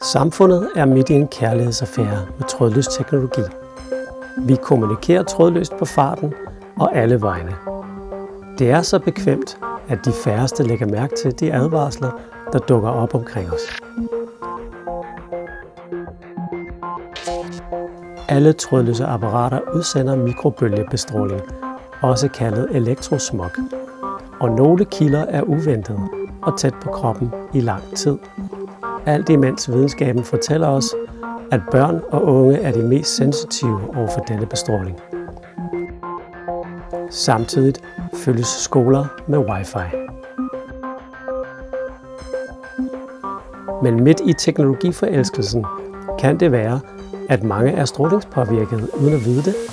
Samfundet er midt i en kærlighedsaffære med trådløs teknologi. Vi kommunikerer trådløst på farten og alle vegne. Det er så bekvemt, at de færreste lægger mærke til de advarsler, der dukker op omkring os. Alle trådløse apparater udsender mikrobølgebestråling, også kaldet elektrosmog, og nogle kilder er uventede og tæt på kroppen i lang tid. Alt imens videnskaben fortæller os, at børn og unge er de mest sensitive over for denne bestråling. Samtidig fyldes skoler med wifi. Men midt i teknologiforelskelsen kan det være, at mange er strålingspåvirket uden at vide det.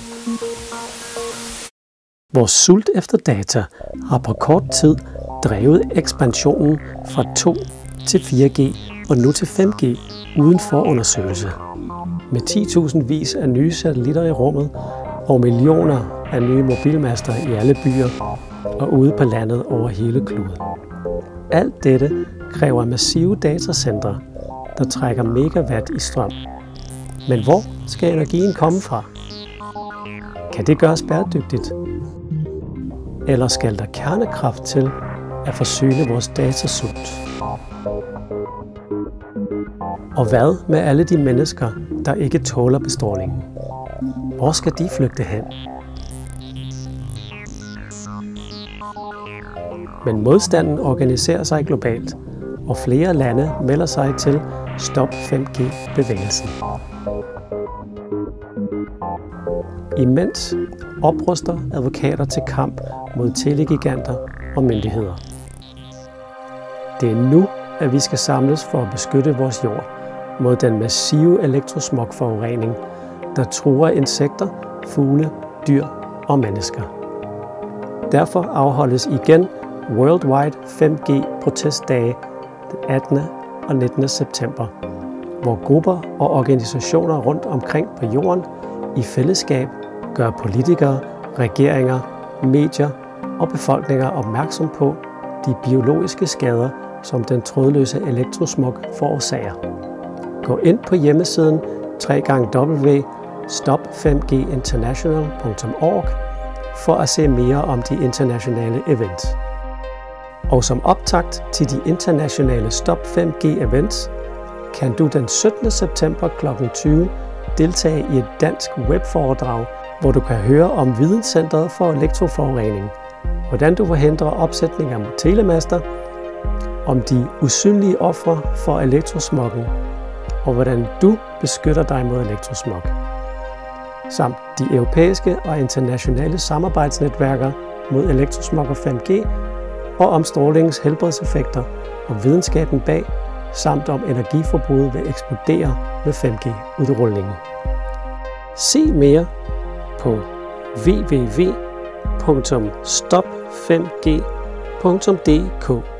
Vores sult efter data har på kort tid drevet ekspansionen fra 2 til 4G og nu til 5G uden forundersøgelse. Med 10.000 vis af nye satellitter i rummet og millioner af nye mobilmaster i alle byer og ude på landet over hele kloden. Alt dette kræver massive datacentre, der trækker megawatt i strøm. Men hvor skal energien komme fra? Kan det gøres bæredygtigt? Eller skal der kernekraft til at forsyne vores datasult? Og hvad med alle de mennesker, der ikke tåler bestrålingen? Hvor skal de flygte hen? Men modstanden organiserer sig globalt, og flere lande melder sig til Stop 5G-bevægelsen. Imens opruster advokater til kamp mod telegiganter og myndigheder. Det er nu, at vi skal samles for at beskytte vores jord mod den massive elektrosmogforurening, der truer insekter, fugle, dyr og mennesker. Derfor afholdes igen Worldwide 5G-protestdage den 18. og 19. september, hvor grupper og organisationer rundt omkring på jorden i fællesskab gør politikere, regeringer, medier og befolkninger opmærksom på de biologiske skader, som den trådløse elektrosmog forårsager. Gå ind på hjemmesiden www.stop5ginternational.org for at se mere om de internationale events. Og som optakt til de internationale Stop 5G events, kan du den 17. september kl. 20 deltage i et dansk webforedrag, hvor du kan høre om Videnscentret for Elektroforurening, hvordan du forhindrer opsætning af telemaster, om de usynlige ofre for elektrosmoggen, og hvordan du beskytter dig mod elektrosmog, samt de europæiske og internationale samarbejdsnetværker mod elektrosmog og 5G, og om strålingens helbredseffekter og videnskaben bag, samt om energiforbruget vil eksplodere med 5G-udrulningen. Se mere på www.stop5g.dk.